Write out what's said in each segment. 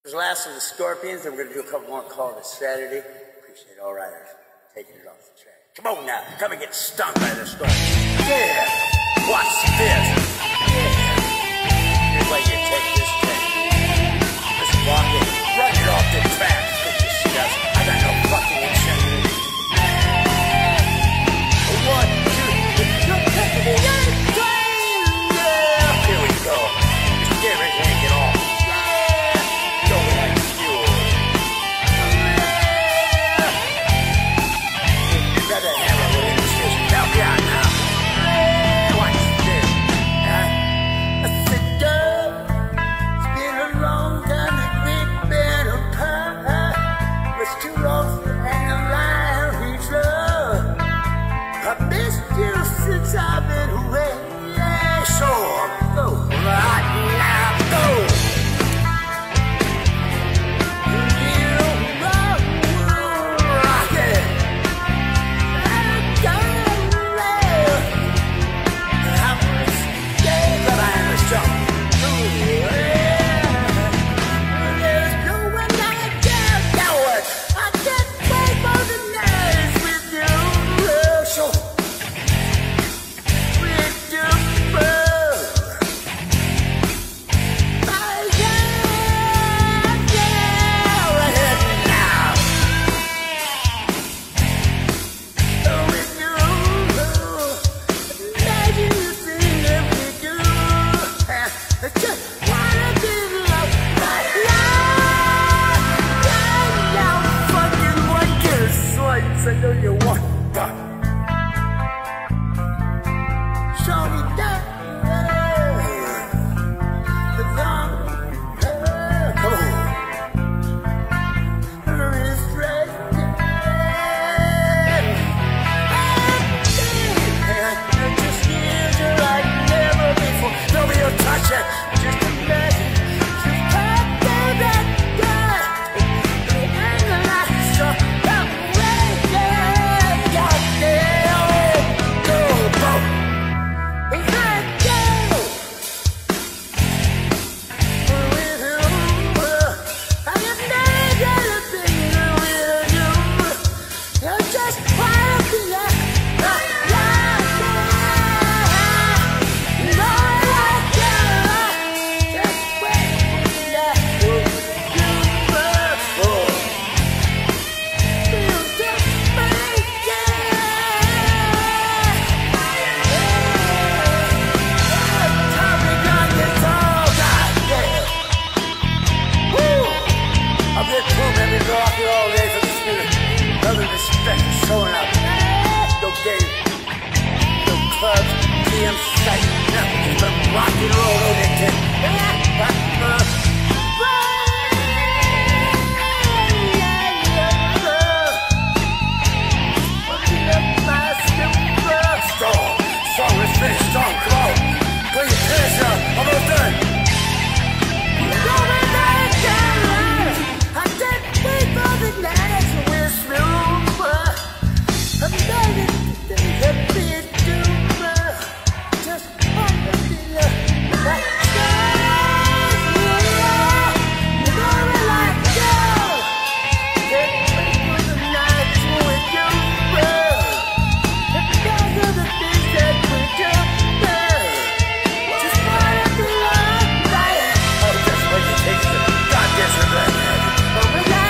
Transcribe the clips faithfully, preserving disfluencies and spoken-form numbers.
This last of the Scorpions, then we're going to do a couple more calls this Saturday. Appreciate all riders taking it off the track. Come on now, come and get stung by the Scorpions. Yeah! Watch this! Yeah! Here's why you take this track. Just walk it, run it off the track. Put your seat up. I got no fucking incentive. One, two, three, go back to the other train! Yeah! Here we go. Just get ready to get off. Since I've been away, yeah, so I'll go right now, go. You rock, rock it. I'm gonna I'm gonna stay, but I am a strong. There's no one like you, coward. I can't wait for the nights with you, so. I know you want that. Show me that. The long, come on. Wrist right there. Just use you like never before. Nobody will touch it. Just imagine. Just talk to that guy. The angle I saw. All day for the spirit. Other respect is showing up. No game, no clubs, T M site, nothing but rock and roll on it. Strong, strong, respect, strong, come on. Put your pants up, almost done.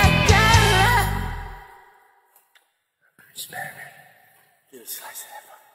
Experiment. Do a slice of that.